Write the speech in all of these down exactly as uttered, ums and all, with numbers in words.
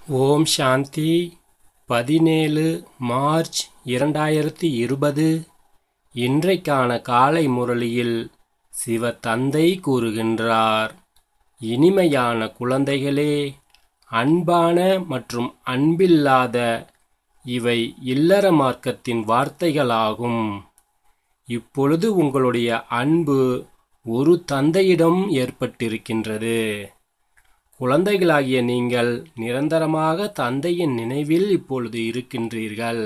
ஓம் சாந்தி. பதினேழு மார்ச் இரண்டாயிரத்தி இருபது. இன்றைக்கான காலை முரளியில் சிவ தந்தை கூறுகின்றார், இனிமையான குழந்தைகளே, அன்பான மற்றும் அன்பில்லாத இவை இல்லற மார்க்கத்தின் வார்த்தைகளாகும். இப்பொழுது உங்களுடைய அன்பு ஒரு தந்தையிடம் ஏற்பட்டிருக்கின்றது. குழந்தைகளாகிய நீங்கள் நிரந்தரமாக தந்தையின் நினைவில் இப்பொழுது இருக்கின்றீர்கள்.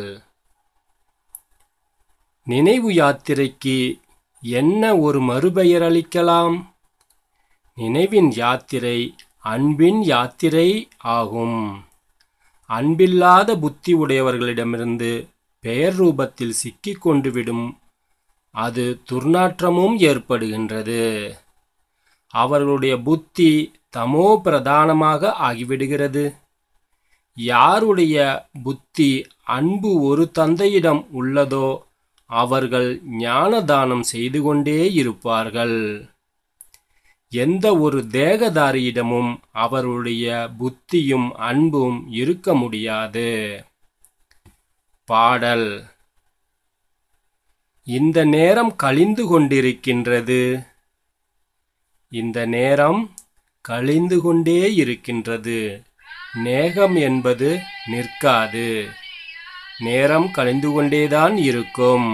நினைவு யாத்திரைக்கு என்ன ஒரு மறுபெயர் அளிக்கலாம்? நினைவின் யாத்திரை அன்பின் யாத்திரை ஆகும். அன்பில்லாத புத்தி உடையவர்களிடமிருந்து பெயர் ரூபத்தில் சிக்கிக்கொண்டு விடும் அது துர்நாற்றமும் ஏற்படுகின்றது. அவர்களுடைய புத்தி தமோ பிரதானமாக ஆகிவிடுகிறது. யாருடைய புத்தி அன்பு ஒரு தந்தையிடம் உள்ளதோ அவர்கள் ஞானதானம் செய்து கொண்டே இருப்பார்கள். எந்த ஒரு தேகதாரியிடமும் அவருடைய புத்தியும் அன்பும் இருக்க முடியாது. பாடல். இந்த நேரம் கழிந்து கொண்டிருக்கின்றது. இந்த நேரம் கழிந்து கொண்டே இருக்கின்றது. நேகம் என்பது நிற்காது. நேரம் கழிந்து கொண்டேதான் இருக்கும்.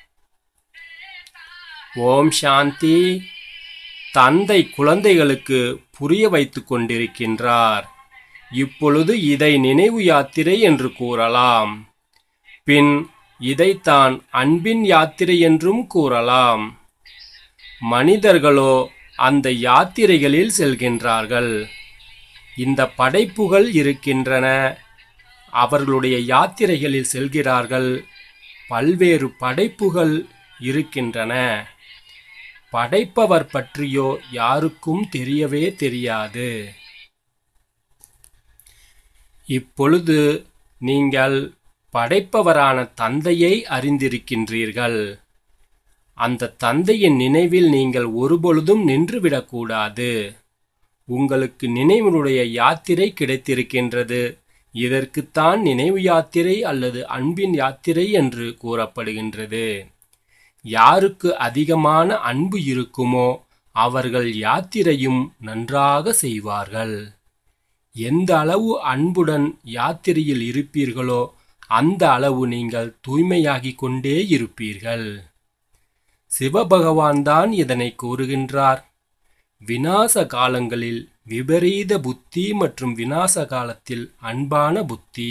ஓம் சாந்தி. தந்தை குழந்தைகளுக்கு புரிய வைத்துக் கொண்டிருக்கின்றார். இப்பொழுது இதை நினைவு யாத்திரை என்று கூறலாம். பின் இதைத்தான் அன்பின் யாத்திரை என்றும் கூறலாம். மனிதர்களோ அந்த யாத்திரைகளில் செல்கின்றார்கள். இந்த படைப்புகள் இருக்கின்றன. அவர்களுடைய யாத்திரைகளில் செல்கிறார்கள். பல்வேறு படைப்புகள் இருக்கின்றன. படைப்பவர் பற்றியோ யாருக்கும் தெரியவே தெரியாது. இப்பொழுது நீங்கள் படைப்பவரான தந்தையை அறிந்திருக்கின்றீர்கள். அந்த தந்தையின் நினைவில் நீங்கள் ஒருபொழுதும் நின்றுவிடக்கூடாது. உங்களுக்கு நினைவினுடைய யாத்திரை கிடைத்திருக்கின்றது. இதற்குத்தான் நினைவு யாத்திரை அல்லது அன்பின் யாத்திரை என்று கூறப்படுகின்றது. யாருக்கு அதிகமான அன்பு இருக்குமோ அவர்கள் யாத்திரையும் நன்றாக செய்வார்கள். எந்த அளவு அன்புடன் யாத்திரையில் இருப்பீர்களோ அந்த அளவு நீங்கள் தூய்மையாகிக் கொண்டே இருப்பீர்கள். சிவபகவான் தான் இதனை கூறுகின்றார். விநாச காலங்களில் விபரீத புத்தி மற்றும் விநாச காலத்தில் அன்பான புத்தி.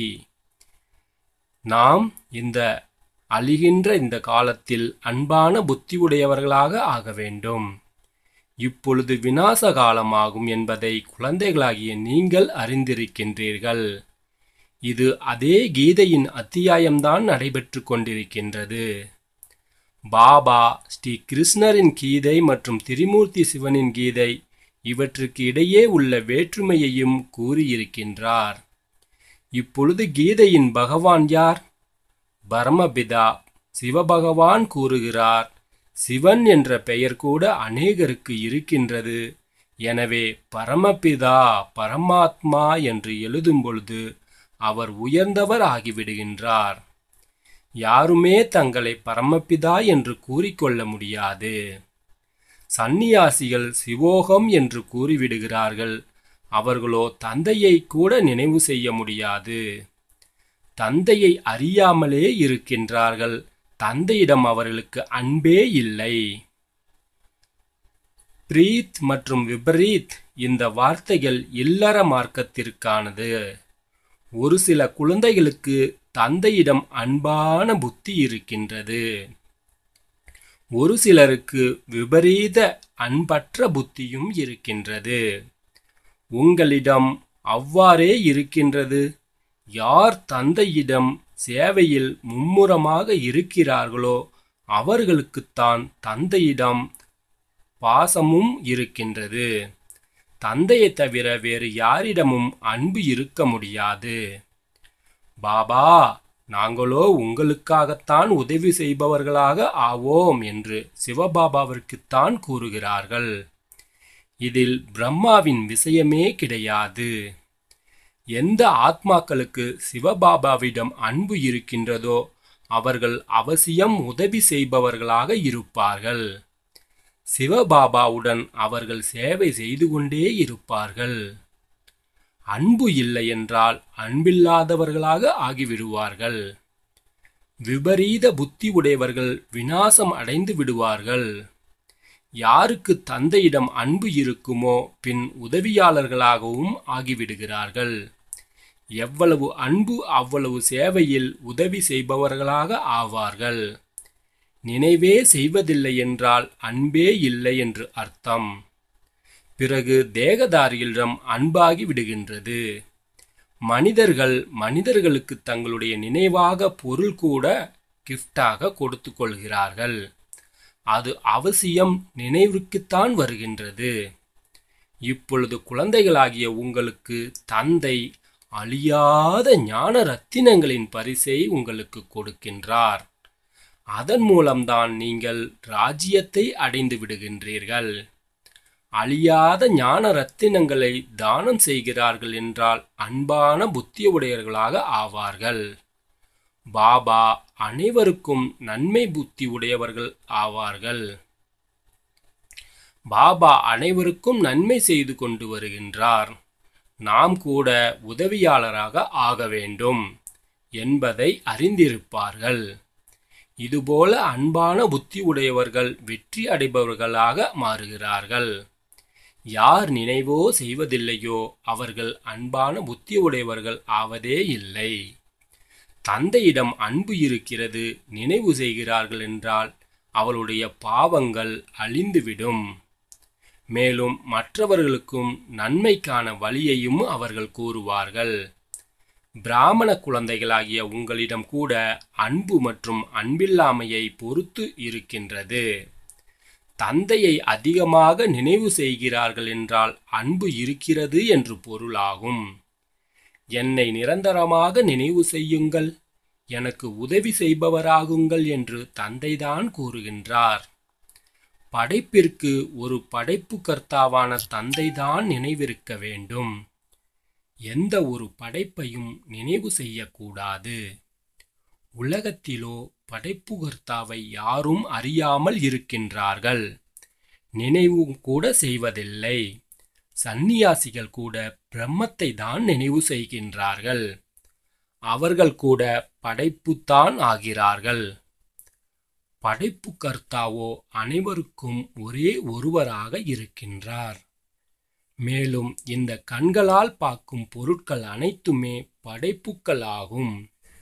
நாம் இந்த அழிகின்ற இந்த காலத்தில் அன்பான புத்தி உடையவர்களாக ஆக வேண்டும். இப்பொழுது விநாச காலமாகும் என்பதை குழந்தைகளாகிய நீங்கள் அறிந்திருக்கின்றீர்கள். இது அதே கீதையின் அத்தியாயம்தான் நடைபெற்று கொண்டிருக்கின்றது. பாபா ஸ்ரீ கிருஷ்ணரின் கீதை மற்றும் திரிமூர்த்தி சிவனின் கீதை இவற்றுக்கு இடையே உள்ள வேற்றுமையையும் கூறியிருக்கின்றார். இப்பொழுது கீதையின் பகவான் யார்? பரமபிதா சிவபகவான் கூறுகிறார், சிவன் என்ற பெயர் கூட அநேகருக்கு இருக்கின்றது. எனவே பரமபிதா பரமாத்மா என்று எழுதும் பொழுது அவர் உயர்ந்தவர் ஆகிவிடுகின்றார். யாருமே தங்களை பரமபிதா என்று கூறிக்கொள்ள முடியாது. சந்நியாசிகள் சிவோகம் என்று கூறிவிடுகிறார்கள். அவர்களோ தந்தையை கூட நினைவு செய்ய முடியாது. தந்தையை அறியாமலே இருக்கின்றார்கள். தந்தையிடம் அவர்களுக்கு அன்பே இல்லை. பிரீத் மற்றும் விபரீத் இந்த வார்த்தைகள் இல்லற மார்க்கத்திற்கானது. ஒரு சில குழந்தைகளுக்கு தந்தையிடம் அன்பான புத்தி இருக்கின்றது. ஒரு சிலருக்கு விபரீத அன்பற்ற புத்தியும் இருக்கின்றது. உங்களிடம் அவ்வாறே இருக்கின்றது. யார் தந்தையிடம் சேவையில் மும்முரமாக இருக்கிறார்களோ அவர்களுக்குத்தான் தந்தையிடம் பாசமும் இருக்கின்றது. தந்தையை தவிர வேறு யாரிடமும் அன்பு இருக்க முடியாது. பாபா, நாங்களோ உங்களுக்காகத்தான் உதவி செய்பவர்களாக ஆவோம் என்று சிவபாபாவிற்குத்தான் கூறுகிறார்கள். இதில் பிரம்மாவின் விஷயமே கிடையாது. எந்த ஆத்மாக்களுக்கு சிவபாபாவிடம் அன்பு இருக்கின்றதோ அவர்கள் அவசியம் உதவி செய்பவர்களாக இருப்பார்கள். சிவபாபாவுடன் அவர்கள் சேவை செய்து கொண்டே இருப்பார்கள். அன்பு இல்லை என்றால் அன்பில்லாதவர்களாக ஆகிவிடுவார்கள். விபரீத புத்தி உடையவர்கள் விநாசம் அடைந்து விடுவார்கள். யாருக்கு தந்தையிடம் அன்பு இருக்குமோ பின் உதவியாளர்களாகவும் ஆகிவிடுகிறார்கள். எவ்வளவு அன்பு அவ்வளவு சேவையில் உதவி செய்பவர்களாக ஆவார்கள். நினைவே செய்வதில்லை என்றால் அன்பே இல்லை என்று அர்த்தம். பிறகு தேகதாரிகளிடம் அன்பாகி விடுகின்றது. மனிதர்கள் மனிதர்களுக்கு தங்களுடைய நினைவாக பொருள் கூட கிஃப்டாக கொடுத்து கொள்கிறார்கள். அது அவசியம் நினைவுக்குத்தான் வருகின்றது. இப்பொழுது குழந்தைகளாகிய உங்களுக்கு தந்தை அழியாத ஞான ரத்தினங்களின் பரிசை உங்களுக்கு கொடுக்கின்றார். அதன் மூலம்தான் நீங்கள் ராஜ்யத்தை அடைந்து விடுகின்றீர்கள். அழியாத ஞான ரத்தினங்களை தானம் செய்கிறார்கள் என்றால் அன்பான புத்தியுடையவர்களாக ஆவார்கள். பாபா அனைவருக்கும் நன்மை புத்தி உடையவர்கள் ஆவார்கள். பாபா அனைவருக்கும் நன்மை செய்து கொண்டு வருகின்றார். நாம் கூட உதவியாளராக ஆக வேண்டும் என்பதை அறிந்திருப்பார்கள். இதுபோல அன்பான புத்தி உடையவர்கள் வெற்றி அடைபவர்களாக மாறுகிறார்கள். யார் நினைவோ செய்வதில்லையோ அவர்கள் அன்பான புத்தி உடையவர்கள் ஆவதே இல்லை. தந்தையிடம் அன்பு இருக்கிறது, நினைவு செய்கிறார்கள் என்றால் அவளுடைய பாவங்கள் அழிந்துவிடும். மேலும் மற்றவர்களுக்கும் நன்மைக்கான வழியையும் அவர்கள் கூறுவார்கள். பிராமண குழந்தைகளாகிய உங்களிடம் கூட அன்பு மற்றும் அன்பில்லாமையை பொறுத்து இருக்கின்றது. தந்தையை அதிகமாக நினைவு செய்கிறார்கள் என்றால் அன்பு இருக்கிறது என்று பொருளாகும். என்னை நிரந்தரமாக நினைவு செய்யுங்கள், எனக்கு உதவி செய்பவராகுங்கள் என்று தந்தைதான் கூறுகின்றார். படைப்பிற்கு ஒரு படைப்பு கர்த்தாவான தந்தைதான் நினைவிருக்க வேண்டும். எந்த ஒரு படைப்பையும் நினைவு செய்யக்கூடாது. உலகத்திலோ படைப்பு கர்த்தாவை யாரும் அறியாமல் இருக்கின்றார்கள், நினைவும் கூட செய்வதில்லை. சந்நியாசிகள் கூட பிரம்மத்தை தான் நினைவு செய்கின்றார்கள். அவர்கள் கூட படைப்புத்தான் ஆகிறார்கள். படைப்பு கர்த்தாவோ அனைவருக்கும் ஒரே ஒருவராக இருக்கின்றார். மேலும் இந்த கண்களால் பார்க்கும் பொருட்கள் அனைத்துமே படைப்புக்கள் ஆகும்.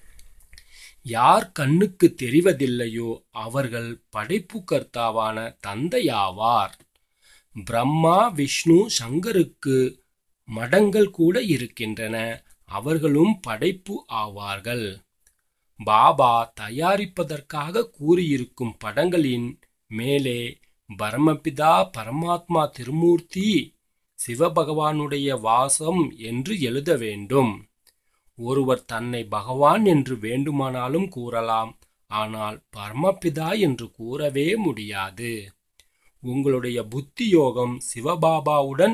யார் கண்ணுக்கு தெரிவதில்லையோ அவர்கள் படைப்பு கர்த்தாவான தந்தையாவார். பிரம்மா விஷ்ணு சங்கருக்கு மடங்கள் கூட இருக்கின்றன, அவர்களும் படைப்பு ஆவார்கள். பாபா தயாரிப்பதற்காக கூறியிருக்கும் படங்களின் மேலே பரமபிதா பரமாத்மா திருமூர்த்தி சிவபகவானுடைய வாசம் என்று எழுத வேண்டும். ஒருவர் தன்னை பகவான் என்று வேண்டுமானாலும் கூறலாம், ஆனால் பரமபிதா என்று கூறவே முடியாது. உங்களுடைய புத்தி யோகம் சிவபாபாவுடன்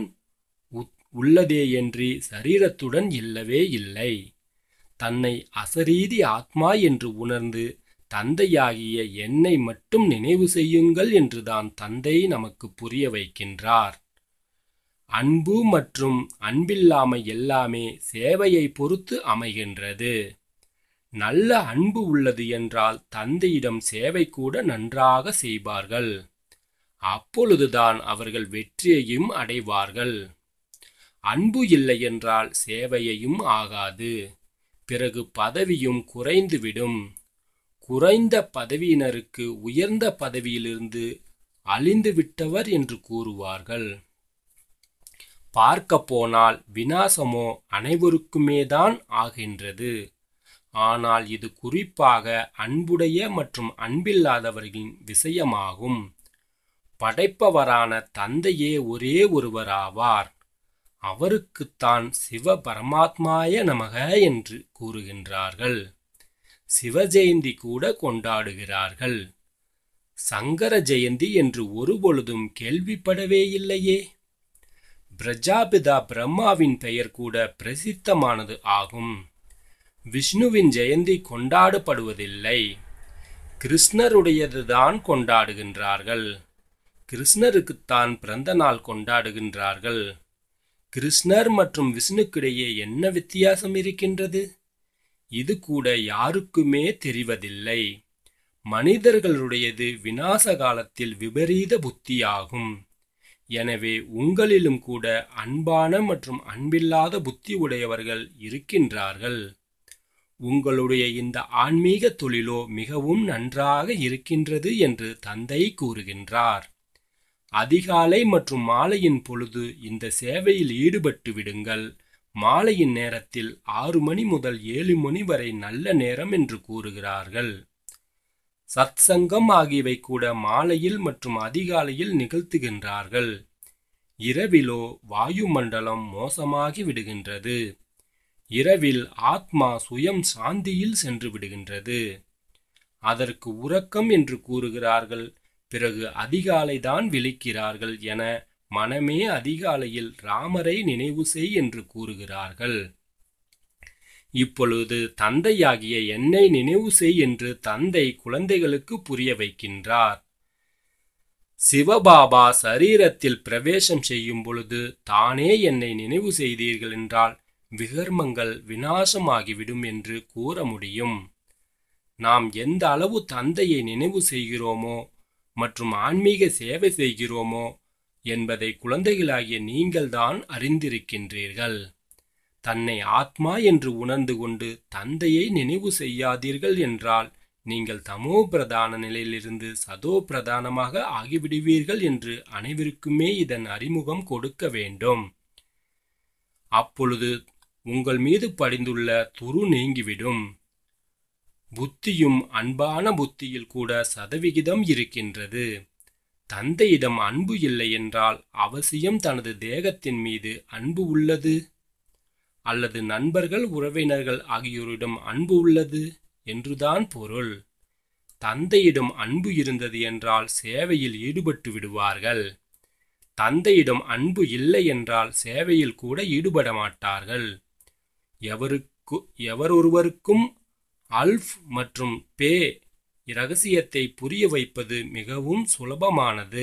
உள்ளதேயன்றி சரீரத்துடன் இல்லவே இல்லை. தன்னை அசரீதி ஆத்மா என்று உணர்ந்து தந்தையாகிய என்னை மட்டும் நினைவு செய்யுங்கள் என்றுதான் தந்தை நமக்கு புரிய வைக்கின்றார். அன்பு மற்றும் அன்பில்லாமை எல்லாமே சேவையை பொறுத்து அமைகின்றது. நல்ல அன்பு உள்ளது என்றால் தந்தையிடம் சேவை கூட நன்றாக செய்வார்கள். அப்பொழுதுதான் அவர்கள் வெற்றியையும் அடைவார்கள். அன்பு இல்லை என்றால் சேவையையும் ஆகாது. பிறகு பதவியும் குறைந்துவிடும். குறைந்த பதவியினருக்கு உயர்ந்த பதவியிலிருந்து அழிந்து விட்டவர் என்று கூறுவார்கள். பார்க்க போனால் விநாசமோ அனைவருக்குமேதான் ஆகின்றது. ஆனால் இது குறிப்பாக அன்புடைய மற்றும் அன்பில்லாதவர்களின் விஷயமாகும். படைப்பவரான தந்தையே ஒரே ஒருவராவார். அவருக்குத்தான் சிவ பரமாத்மாய நமக என்று கூறுகின்றார்கள். சிவ ஜெயந்தி கூட கொண்டாடுகிறார்கள். சங்கர ஜெயந்தி என்று ஒருபொழுதும் கேள்விப்படவே இல்லையே. பிரஜாபிதா பிரம்மாவின் பெயர் கூட பிரசித்தமானது ஆகும். விஷ்ணுவின் ஜெயந்தி கொண்டாடப்படுவதில்லை, கிருஷ்ணருடையதுதான் கொண்டாடுகின்றார்கள். கிருஷ்ணருக்குத்தான் பிறந்த நாள் கொண்டாடுகின்றார்கள். கிருஷ்ணர் மற்றும் விஷ்ணுக்கிடையே என்ன வித்தியாசம் இருக்கின்றது? இது கூட யாருக்குமே தெரிவதில்லை. மனிதர்களுடையது விநாச காலத்தில் விபரீத புத்தியாகும். எனவே உங்களிலும் கூட அன்பான மற்றும் அன்பில்லாத புத்தி உடையவர்கள் இருக்கின்றார்கள். உங்களுடைய இந்த ஆன்மீக தொழிலோ மிகவும் நன்றாக இருக்கின்றது என்று தந்தை கூறுகின்றார். அதிகாலை மற்றும் மாலையின் பொழுது இந்த சேவையில் ஈடுபட்டு விடுங்கள். மாலையின் நேரத்தில் ஆறு மணி முதல் ஏழு மணி வரை நல்ல நேரம் என்று கூறுகிறார்கள். சத்சங்கம் ஆகியவை கூட மாலையில் மற்றும் அதிகாலையில் நிகழ்த்துகின்றார்கள். இரவிலோ வாயுமண்டலம் மோசமாகி விடுகின்றது. இரவில் ஆத்மா சுயம் சாந்தியில் சென்று விடுகின்றது. அதற்கு உறக்கம் என்று கூறுகிறார்கள். பிறகு அதிகாலை தான் விழிக்கிறார்கள் என மனமே அதிகாலையில் ராமரை நினைவு செய் என்று கூறுகிறார்கள். இப்பொழுது தந்தையாகிய என்னை நினைவு செய் என்று தந்தை குழந்தைகளுக்கு புரிய வைக்கின்றார். சிவபாபா சரீரத்தில் பிரவேசம் செய்யும் பொழுது தானே என்னை நினைவு செய்தீர்கள் என்றால் விகர்மங்கள் விநாசமாகிவிடும் என்று கூற முடியும். நாம் எந்த அளவு தந்தையை நினைவு செய்கிறோமோ மற்றும் ஆன்மீக சேவை செய்கிறோமோ என்பதை குழந்தைகளாகிய நீங்கள்தான் அறிந்திருக்கின்றீர்கள். தன்னை ஆத்மா என்று உணர்ந்து கொண்டு தந்தையை நினைவு செய்யாதீர்கள் என்றால் நீங்கள் தமோ பிரதான நிலையிலிருந்து சதோ பிரதானமாக ஆகிவிடுவீர்கள் என்று அனைவருக்குமே இதன் அறிமுகம் கொடுக்க வேண்டும். அப்பொழுது உங்கள் மீது படிந்துள்ள துரு நீங்கிவிடும். புத்தியும் அன்பான புத்தியில் கூட சதவிகிதம் இருக்கின்றது. தந்தையிடம் அன்பு இல்லை என்றால் அவசியம் தனது தேகத்தின் மீது அன்பு உள்ளது, அல்லது நண்பர்கள் உறவினர்கள் ஆகியோரிடம் அன்பு உள்ளது என்றுதான் பொருள். தந்தையிடம் அன்பு இருந்தது என்றால் சேவையில் ஈடுபட்டு விடுவார்கள். தந்தையிடம் அன்பு இல்லை என்றால் சேவையில் கூட ஈடுபட மாட்டார்கள். எவருக்கு எவரொருவருக்கும் அல்ஃப் மற்றும் பே இரகசியத்தை புரிய வைப்பது மிகவும் சுலபமானது.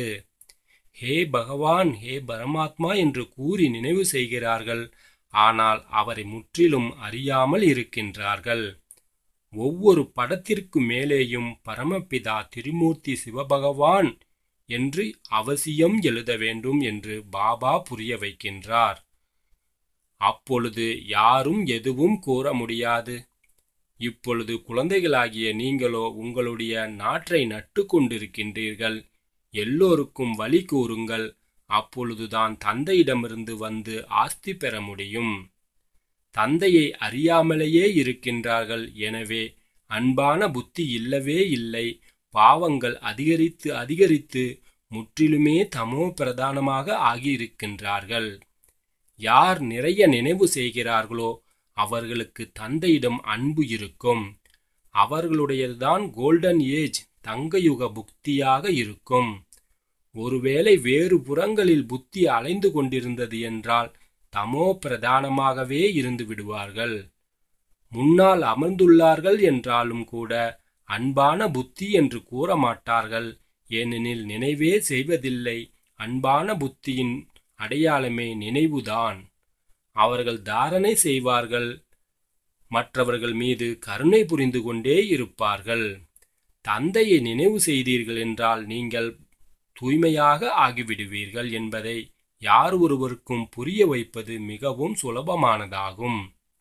ஹே பகவான், ஹே பரமாத்மா என்று கூறி நினைவு செய்கிறார்கள். ஆனால் அவரை முற்றிலும் அறியாமல் இருக்கின்றார்கள். ஒவ்வொரு படத்திற்கு மேலேயும் பரமபிதா திரிமூர்த்தி சிவபகவான் என்று அவசியம் எழுத வேண்டும் என்று பாபா புரிய வைக்கின்றார். அப்பொழுது யாரும் எதுவும் கூற முடியாது. இப்பொழுது குழந்தைகளாகிய நீங்களோ உங்களுடைய நாற்றை நட்டு கொண்டிருக்கின்றீர்கள். எல்லோருக்கும் வழி கூறுங்கள். அப்பொழுதுதான் தந்தையிடமிருந்து வந்து ஆஸ்தி பெற முடியும். தந்தையை அறியாமலேயே இருக்கின்றார்கள். எனவே அன்பான புத்தி இல்லவே இல்லை. பாவங்கள் அதிகரித்து அதிகரித்து முற்றிலுமே தமோ பிரதானமாக ஆகியிருக்கின்றார்கள். யார் நிறைய நினைவு செய்கிறார்களோ அவர்களுக்கு தந்தையிடம் அன்பு இருக்கும். அவர்களுடையதுதான் கோல்டன் ஏஜ், தங்கயுக புக்தியாக இருக்கும். ஒருவேளை வேறு புறங்களில் புத்தி அலைந்து கொண்டிருந்தது என்றால் தமோ பிரதானமாகவே இருந்து விடுவார்கள். முன்னால் அமர்ந்துள்ளார்கள் என்றாலும் கூட அன்பான புத்தி என்று கூற மாட்டார்கள். ஏனெனில் நினைவே செய்வதில்லை. அன்பான புத்தியின் அடையாளமே நினைவுதான். அவர்கள் தாரணை செய்வார்கள். மற்றவர்கள் மீது கருணை புரிந்து கொண்டே இருப்பார்கள். தந்தையை நினைவு செய்தீர்கள் என்றால் நீங்கள் தூய்மையாக ஆகிவிடுவீர்கள் என்பதை யார் ஒருவருக்கும் புரிய வைப்பது மிகவும் சுலபமானதாகும்.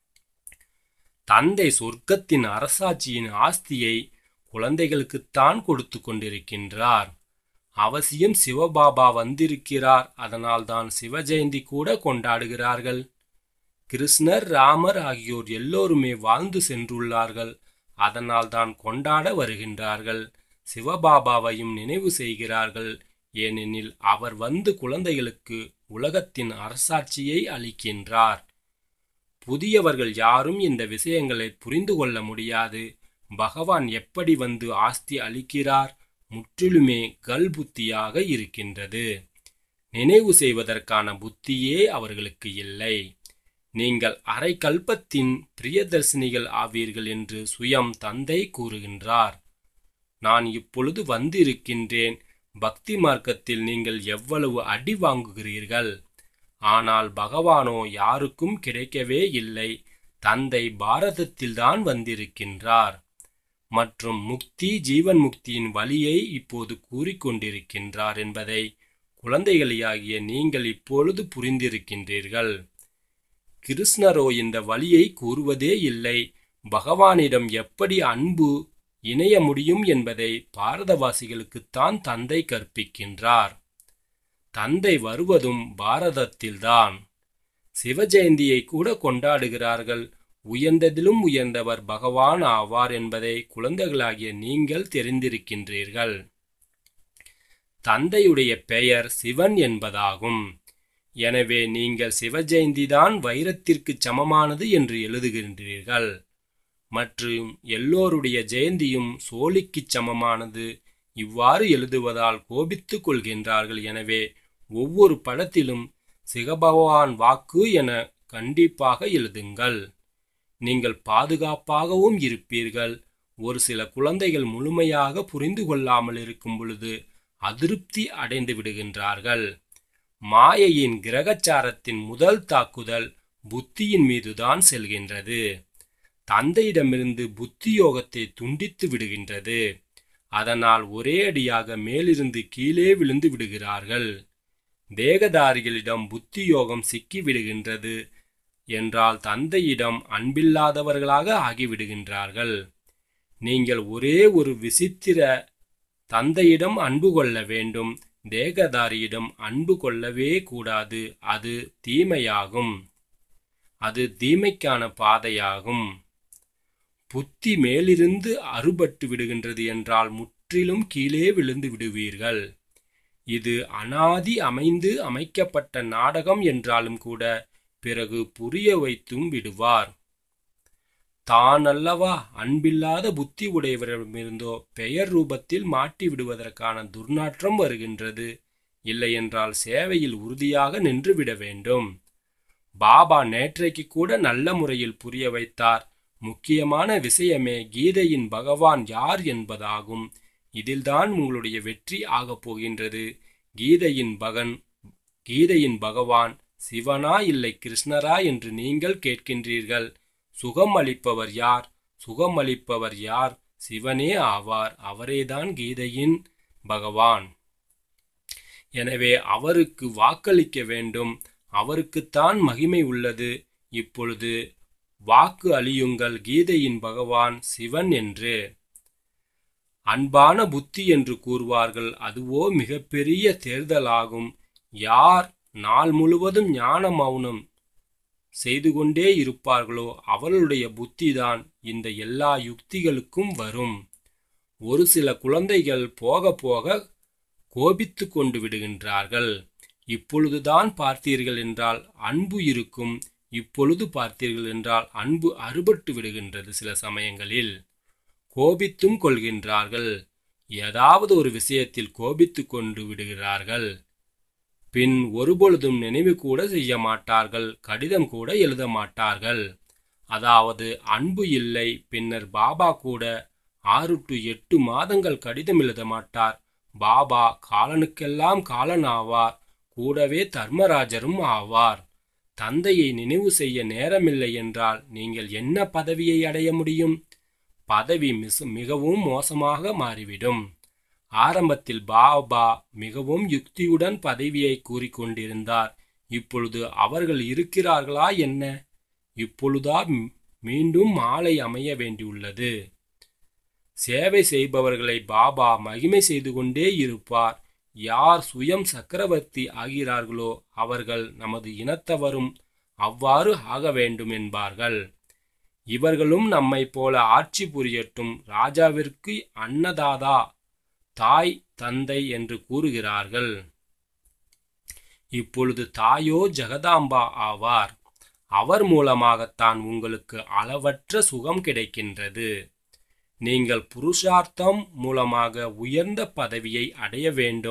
தந்தை சொர்க்கத்தின் அரசாட்சியின் ஆஸ்தியை குழந்தைகளுக்குத்தான் கொடுத்து கொண்டிருக்கின்றார். அவசியம் சிவபாபா வந்திருக்கிறார். அதனால்தான் சிவ ஜெயந்தி கூட கொண்டாடுகிறார்கள். கிருஷ்ணர், ராமர் ஆகியோர் எல்லோருமே வாழ்ந்து சென்றுள்ளார்கள். அதனால்தான் கொண்டாட வருகின்றார்கள். சிவபாபாவையும் நினைவு செய்கிறார்கள். ஏனெனில் அவர் வந்து குழந்தைகளுக்கு உலகத்தின் அரசாட்சியை அளிக்கின்றார். புதியவர்கள் யாரும் இந்த விஷயங்களை புரிந்து கொள்ள முடியாது. பகவான் எப்படி வந்து ஆஸ்தி அளிக்கிறார்? முற்றிலுமே கல் புத்தியாக இருக்கின்றது. நினைவு செய்வதற்கான புத்தியே அவர்களுக்கு இல்லை. நீங்கள் அரை கல்பத்தின் பிரியதர்சினிகள் ஆவீர்கள் என்று சுயம் தந்தை கூறுகின்றார். நான் இப்பொழுது வந்திருக்கின்றேன். பக்தி மார்க்கத்தில் நீங்கள் எவ்வளவு அடி வாங்குகிறீர்கள். ஆனால் பகவானோ யாருக்கும் கிடைக்கவே இல்லை. தந்தை பாரதத்தில்தான் வந்திருக்கின்றார் மற்றும் முக்தி ஜீவன் முக்தியின் வழியை இப்போது கூறிக்கொண்டிருக்கின்றார் என்பதை குழந்தைகளாகிய நீங்கள் இப்பொழுது புரிந்திருக்கின்றீர்கள். கிருஷ்ணரோ இந்த வழியை கூறுவதே இல்லை. பகவானிடம் எப்படி அன்பு இணைய முடியும் என்பதை பாரதவாசிகளுக்குத்தான் தந்தை கற்பிக்கின்றார். தந்தை வருவதும் பாரதத்தில்தான். சிவஜெயந்தியை கூட கொண்டாடுகிறார்கள். உயர்ந்ததிலும் உயர்ந்தவர் பகவான் ஆவார் என்பதை குழந்தைகளாகிய நீங்கள் தெரிந்திருக்கின்றீர்கள். தந்தையுடைய பெயர் சிவன் என்பதாகும். எனவே நீங்கள் சிவஜெயந்திதான் வைரத்திற்கு சமமானது என்று எழுதுகின்றீர்கள். மற்றும் எல்லோருடைய ஜெயந்தியும் சோழிக்கு சமமானது. இவ்வாறு எழுதுவதால் கோபித்துக் கொள்கின்றார்கள். எனவே ஒவ்வொரு படத்திலும் சிவபகவான் வாக்கு என கண்டிப்பாக எழுதுங்கள். நீங்கள் பாதுகாப்பாகவும் இருப்பீர்கள். ஒரு சில குழந்தைகள் முழுமையாக புரிந்து கொள்ளாமல் இருக்கும் பொழுது அதிருப்தி அடைந்து விடுகின்றார்கள். மாயையின் கிரகச்சாரத்தின் முதல் தாக்குதல் புத்தியின் மீதுதான் செல்கின்றது. தந்தையிடமிருந்து புத்தி யோகத்தை துண்டித்து விடுகின்றது. அதனால் ஒரே அடியாக மேலிருந்து கீழே விழுந்து விடுகிறார்கள். தேகதாரிகளிடம் புத்தி யோகம் சிக்கி விடுகின்றது என்றால் தந்தையிடம் அன்பில்லாதவர்களாக ஆகிவிடுகின்றார்கள். நீங்கள் ஒரே ஒரு விசித்திர தந்தையிடம் அன்பு கொள்ள வேண்டும். தேகதாரியிடம் அன்பு கொள்ளவே கூடாது. அது தீமையாகும். அது தீமைக்கான பாதையாகும். புத்தி மேலிருந்து அறுபட்டு விடுகின்றது என்றால் முற்றிலும் கீழே விழுந்து விடுவீர்கள். இது அனாதி அமைந்து அமைக்கப்பட்ட நாடகம் என்றாலும் கூட பிறகு புரிய வைத்தும் விடுவார். தான் அல்லவா அன்பில்லாத புத்தி உடையவரிடமிருந்தோ பெயர் ரூபத்தில் மாட்டி விடுவதற்கான துர்நாற்றம் வருகின்றது. இல்லையென்றால் சேவையில் உறுதியாக நின்றுவிட வேண்டும். பாபா நேற்றைக்கு கூட நல்ல முறையில் புரிய வைத்தார். முக்கியமான விஷயமே கீதையின் பகவான் யார் என்பதாகும். இதில்தான் உங்களுடைய வெற்றி ஆகப் போகின்றது. கீதையின் பகன் கீதையின் பகவான் சிவனா இல்லை கிருஷ்ணரா என்று நீங்கள் கேட்கின்றீர்கள். சுகம் அளிப்பவர் யார்? சுகம் அளிப்பவர் யார்? சிவனே ஆவார். அவரேதான் கீதையின் பகவான். எனவே அவருக்கு வாக்களிக்க வேண்டும். அவருக்குத்தான் மகிமை உள்ளது. இப்பொழுது வாக்கு அளியுங்கள் கீதையின் பகவான் சிவன் என்று. அன்பான புத்தி என்று கூறுவார்கள். அதுவோ மிகப்பெரிய தேர்தலாகும். யார் நாள் முழுவதும் ஞான மௌனம் செய்து கொண்டே இருப்பார்களோ அவர்களுடைய புத்திதான் இந்த எல்லா யுக்திகளுக்கும் வரும். ஒரு சில குழந்தைகள் போக போக கோபித்து கொண்டு விடுகின்றார்கள். இப்பொழுதுதான் பார்த்தீர்கள் என்றால் அன்பு இருக்கும். இப்பொழுது பார்த்தீர்கள் என்றால் அன்பு அறுபட்டு விடுகின்றது. சில சமயங்களில் கோபித்தும் கொள்கின்றார்கள். ஏதாவது ஒரு விஷயத்தில் கோபித்து கொண்டு விடுகிறார்கள். பின் ஒருபொழுதும் நினைவு கூட செய்ய மாட்டார்கள். கடிதம் கூட எழுத மாட்டார்கள். அதாவது அன்பு இல்லை. பின்னர் பாபா கூட ஆறு டு எட்டு மாதங்கள் கடிதம் எழுத மாட்டார். பாபா காலனுக்கெல்லாம் காலன் ஆவார். கூடவே தர்மராஜரும் ஆவார். தந்தையை நினைவு செய்ய நேரமில்லை என்றால் நீங்கள் என்ன பதவியை அடைய முடியும்? பதவி மிகவும் மோசமாக மாறிவிடும். ஆரம்பத்தில் பாபா மிகவும் யுக்தியுடன் பதவியை கூறிக்கொண்டிருந்தார். இப்பொழுது அவர்கள் இருக்கிறார்களா என்ன? இப்பொழுதா மீண்டும் மாலை அமைய வேண்டியுள்ளது. சேவை செய்பவர்களை பாபா மகிமை செய்து கொண்டே இருப்பார். யார் சுயம் சக்கரவர்த்தி ஆகிறார்களோ அவர்கள் நமது இனத்தவரும் அவ்வாறு ஆக வேண்டும் என்பார்கள். இவர்களும் நம்மை போல ஆட்சி புரியட்டும். ராஜாவிற்கு அன்னதாதா தாய் தந்தை என்று கூறுகிறார்கள். இப்பொழுது தாயோ ஜெகதாம்பா ஆவார். அவர் மூலமாகத்தான் உங்களுக்கு அளவற்ற சுகம் கிடைக்கின்றது. நீங்கள் புருஷார்த்தம் மூலமாக உயர்ந்த பதவியை அடைய வேண்டும்.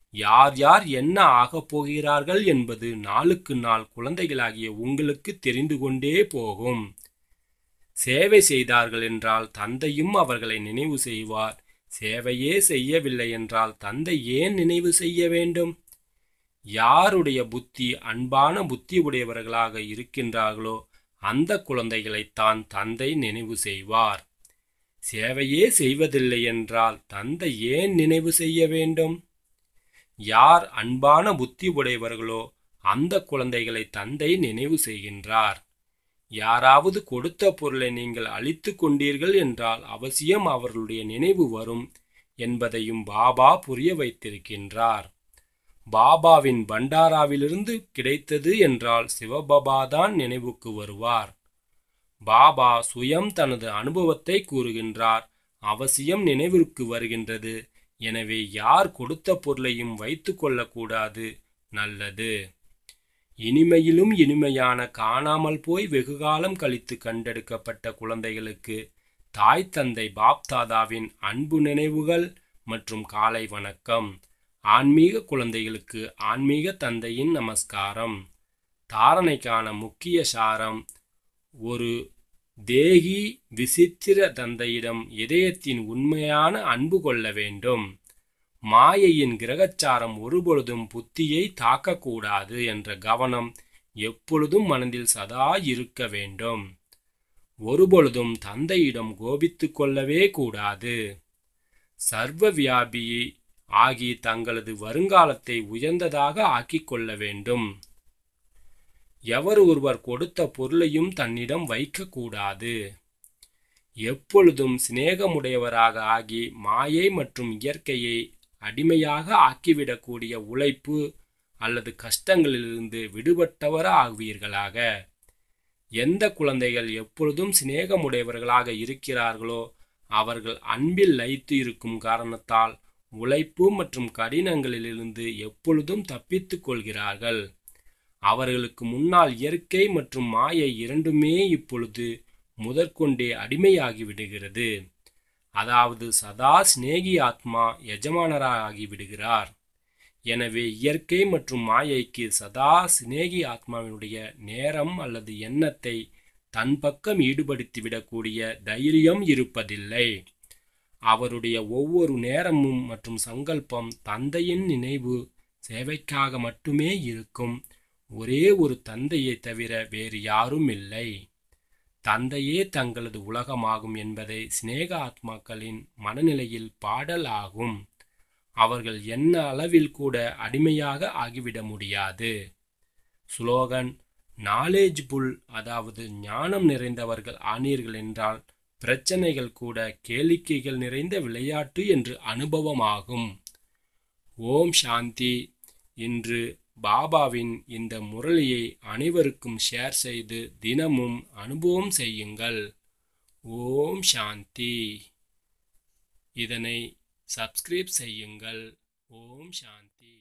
யார் யார் என்ன ஆகப் போகிறார்கள் என்பது நாளுக்கு நாள் குழந்தைகளாகிய உங்களுக்கு தெரிந்து கொண்டே போகும். சேவை செய்தார்கள் என்றால் தந்தையும் அவர்களை நினைவு செய்வார். சேவையே செய்யவில்லை என்றால் தந்தை ஏன் நினைவு செய்ய வேண்டும்? யாருடைய புத்தி அன்பான புத்தி உடையவர்களாக இருக்கின்றார்களோ அந்த குழந்தைகளைத்தான் தந்தை நினைவு செய்வார். சேவையே செய்வதில்லை என்றால் தந்தை ஏன் நினைவு செய்ய வேண்டும்? யார் அன்பான புத்தி உடையவர்களோ அந்த குழந்தைகளை தந்தை நினைவு செய்கின்றார். யாராவது கொடுத்த பொருளை நீங்கள் அளித்து கொண்டீர்கள் என்றால் அவசியம் அவர்களுடைய நினைவு வரும் என்பதையும் பாபா புரிய வைத்திருக்கின்றார். பாபாவின் பண்டாராவிலிருந்து கிடைத்தது என்றால் சிவபாபாதான் நினைவுக்கு வருவார். பாபா சுயம் தனது அனுபவத்தை கூறுகின்றார். அவசியம் நினைவிற்கு வருகின்றது. எனவே யார் கொடுத்த பொருளையும் வைத்து கொள்ளக்கூடாது. நல்லது. இனிமையிலும் இனிமையான காணாமல் போய் வெகுகாலம் கழித்து கண்டெடுக்கப்பட்ட குழந்தைகளுக்கு தாய் தந்தை பாப்தாதாவின் அன்பு நினைவுகள் மற்றும் காலை வணக்கம். ஆன்மீக குழந்தைகளுக்கு ஆன்மீக தந்தையின் நமஸ்காரம். தாரணைக்கான முக்கிய சாரம்: ஒரு தேகி விசித்திர தந்தையிடம் இதயத்தின் உண்மையான அன்பு கொள்ள வேண்டும். மாயையின் கிரகச்சாரம் ஒருபொழுதும் புத்தியை தாக்கக்கூடாது என்ற கவனம் எப்பொழுதும் மனதில் சதா இருக்க வேண்டும். ஒருபொழுதும் தந்தையிடம் கோபித்து கொள்ளவே கூடாது. சர்வ வியாபி ஆகி தங்களது வருங்காலத்தை உயர்ந்ததாக ஆக்கிக் கொள்ள வேண்டும். எவர் ஒருவர் கொடுத்த பொருளையும் தன்னிடம் வைக்கக்கூடாது. எப்பொழுதும் சிநேகமுடையவராக ஆகி மாயை மற்றும் இயற்கையை அடிமையாக ஆக்கிவிடக்கூடிய உழைப்பு அல்லது கஷ்டங்களிலிருந்து விடுபட்டவர் ஆகுவீர்களாக. எந்த குழந்தைகள் எப்பொழுதும் சிநேகமுடையவர்களாக இருக்கிறார்களோ அவர்கள் அன்பில் லயித்து இருக்கும் காரணத்தால் உழைப்பு மற்றும் கடினங்களிலிருந்து எப்பொழுதும் தப்பித்துக் கொள்கிறார்கள். அவர்களுக்கு முன்னால் இயற்கை மற்றும் மாயை இரண்டுமே இப்பொழுது முதற்கொண்டே அடிமையாகி விடுகிறது. அதாவது சதா சிநேகி ஆத்மா எஜமானராகி விடுகிறார். எனவே இயற்கை மற்றும் மாயைக்கு சதா சிநேகி ஆத்மாவினுடைய நேரம் அல்லது எண்ணத்தை தன் பக்கம் ஈடுபடுத்திவிடக்கூடிய தைரியம் இருப்பதில்லை. அவருடைய ஒவ்வொரு நேரமும் மற்றும் சங்கல்பம் தந்தையின் நினைவு சேவைக்காக மட்டுமே இருக்கும். ஒரே ஒரு தந்தையை தவிர வேறு யாரும் இல்லை. தந்தையே தங்களது உலகமாகும் என்பதை சிநேக ஆத்மாக்களின் மனநிலையில் பாடல் ஆகும். அவர்கள் என்ன அளவில் கூட அடிமையாக ஆகிவிட முடியாது. ஸ்லோகன்: நாலேஜ்புல், அதாவது ஞானம் நிறைந்தவர்கள் ஆனீர்கள் என்றால் பிரச்சனைகள் கூட கேளிக்கைகள் நிறைந்த விளையாட்டு என்று அனுபவமாகும். ஓம் சாந்தி. இன்று பாபாவின் இந்த முரளியை அனைவருக்கும் ஷேர் செய்து தினமும் அனுபவம் செய்யுங்கள். ஓம் சாந்தி. இதனை சப்ஸ்கிரைப் செய்யுங்கள். ஓம் சாந்தி.